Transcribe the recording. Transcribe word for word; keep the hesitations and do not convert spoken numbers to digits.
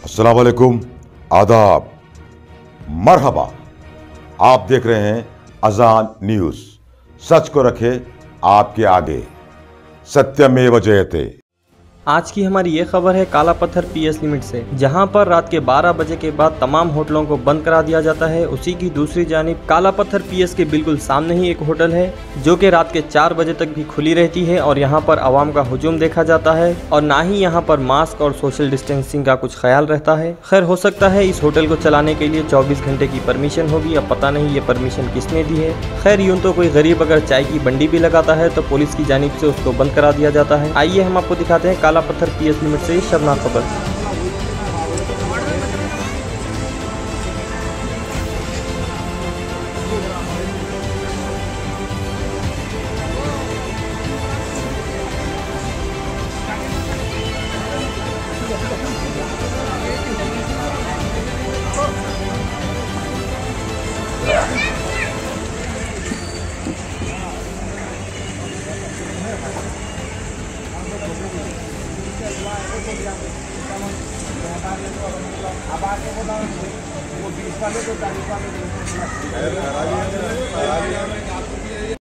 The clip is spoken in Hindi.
अस्सलाम वालेकुम, आदाब, मरहबा। आप देख रहे हैं अजान न्यूज। सच को रखे आपके आगे, सत्यमेव जयते। आज की हमारी ये खबर है काला पत्थर पीएस लिमिट से, जहां पर रात के बारह बजे के बाद तमाम होटलों को बंद करा दिया जाता है। उसी की दूसरी जानिब काला पत्थर पीएस के बिल्कुल सामने ही एक होटल है जो कि रात के चार बजे तक भी खुली रहती है और यहां पर आवाम का हुजूम देखा जाता है और ना ही यहां पर मास्क और सोशल डिस्टेंसिंग का कुछ ख्याल रहता है। खैर, हो सकता है इस होटल को चलाने के लिए चौबीस घंटे की परमिशन होगी, अब पता नहीं ये परमिशन किसने दी है। खैर, यूं तो कोई गरीब अगर चाय की बंडी भी लगाता है तो पुलिस की जानिब से उसको बंद करा दिया जाता है। आइए हम आपको दिखाते हैं काला पत्थर पीएस लिमिट से शर्मनाक खबर। अब आके बोला वो बीस वाले तो चालीस वाले